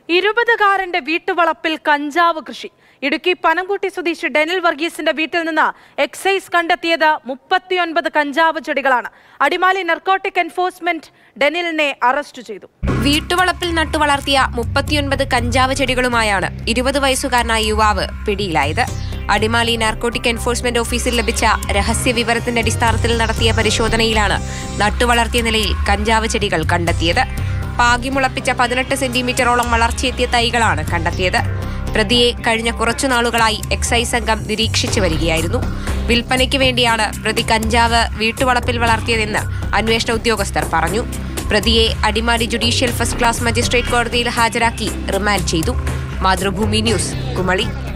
20-കാരന്റെ വീട്ടുവളപ്പിൽ കഞ്ചാവ് കൃഷി. ഇടുക്കി പനംകുട്ടി സ്വദേശി ഡെനിൽ വർഗീസിന്റെ വീട്ടിൽ നിന്ന് എക്സൈസ് കണ്ടെത്തിയത് 39 കഞ്ചാവ് ചെടികളാണ്. അടിമാലി നർക്കോട്ടിക് എൻഫോഴ്സ്മെന്റ് ഡെനിലിനെ അറസ്റ്റ് ചെയ്തു. വീട്ടുവളപ്പിൽ നട്ടുവളർത്തിയ 39 കഞ്ചാവ് ചെടികളുമായാണ് 20 വയസ്സുകാരനായ യുവാവ് പിടിയിലായത്. അടിമാലി നാർക്കോട്ടിക് എൻഫോഴ്സ്മെന്റ് ഓഫീസിൽ ലഭിച്ച രഹസ്യ വിവരത്തിന്റെ അടിസ്ഥാനത്തിൽ നടത്തിയ പരിശോധനയിലാണ് നട്ടുവളർത്തിയ നിലയിൽ കഞ്ചാവ് ചെടികൾ കണ്ടെത്തിയത്. പാകിമുളപ്പിച്ച 18 സെന്റിമീറ്ററോളം വളർച്ചയെത്തിയ തൈകളാണ് കണ്ടെത്തിയത്. പ്രതിയെ കഴിഞ്ഞ കുറച്ചുനാളുകളായി എക്സൈസ് സംഘം നിരീക്ഷിച്ചു വരികയായിരുന്നു. വിൽപ്പനയ്ക്ക് വേണ്ടിയാണ് പ്രതി കഞ്ചാവ് വീട്ടുവളപ്പിൽ വളർത്തിയതെന്ന് അന്വേഷണ ഉദ്യോഗസ്ഥർ പറഞ്ഞു. പ്രതിയെ Adimali judicial first class magistrate കോടതിയിൽ ഹാജരാക്കി റിമാൻഡ് ചെയ്തു. മാതൃഭൂമി ന്യൂസ്, കുമളി.